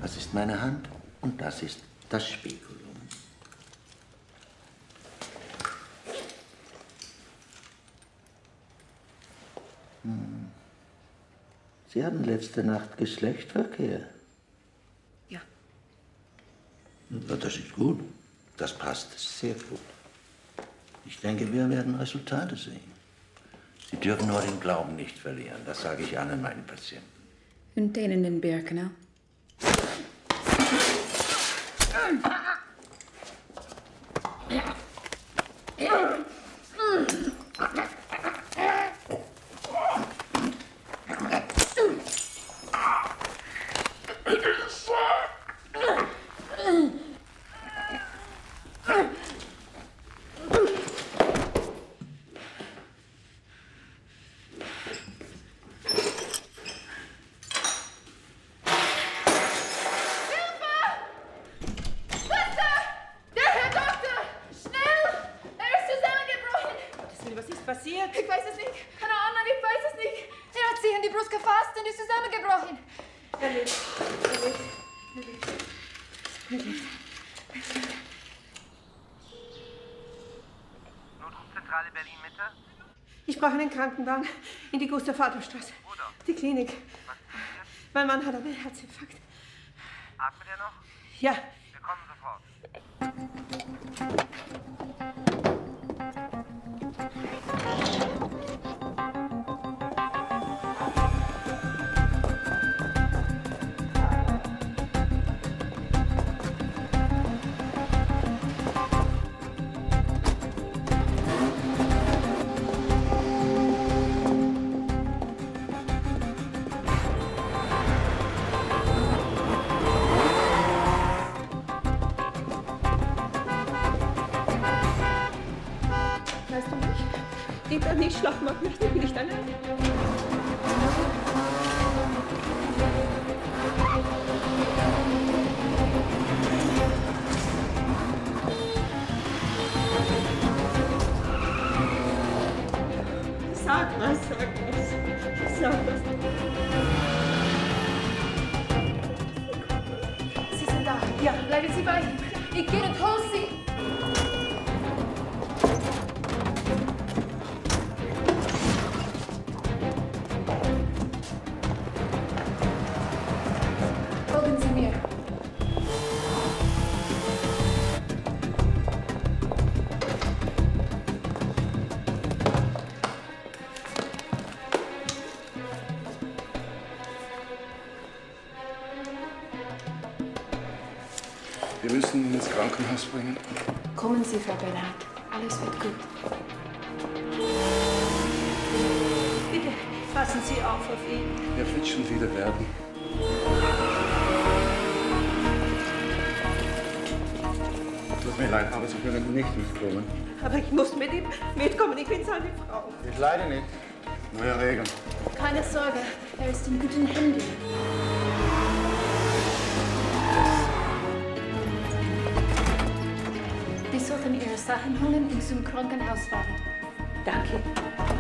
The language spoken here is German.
Das ist meine Hand und das ist das Spekulum. Sie hatten letzte Nacht Geschlechtsverkehr. Ja. Ja, das ist gut. Das passt sehr gut. Ich denke, wir werden Resultate sehen. Sie dürfen nur den Glauben nicht verlieren. Das sage ich allen meinen Patienten. Und denen in Birkenau? Passiert? Ich weiß es nicht. Keine Ahnung, ich weiß es nicht. Er hat sich in die Brust gefasst und ist zusammengebrochen. Er lebt. Notrufzentrale Berlin-Mitte? Ich brauche einen Krankenwagen in die Gustav-Adolf-Straße. Oder? Die Klinik. Was ist passiert? Mein Mann hat einen Herzinfarkt. Atmet er noch? Ja. Wir kommen sofort. Weißt du mich? Geht er nicht schlafen, macht mich nicht allein. Sag was. Sag was. Sie sind da. Ja, bleiben Sie bei ihm. Ich gehe und hol Sie. Folgen Sie mir. Wir müssen ihn ins Krankenhaus bringen. Kommen Sie, Frau Bernhard. Alles wird gut. Bitte, passen Sie auf ihn. Er wird schon wieder werden. Tut mir leid, aber Sie können nicht mitkommen. Aber ich muss mit ihm mitkommen. Ich bin seine Frau. Ich leide nicht. Neue Regeln. Keine Sorge, er ist in guten Händen. Wir sollten Ihre Sachen holen und zum Krankenhaus fahren. Danke.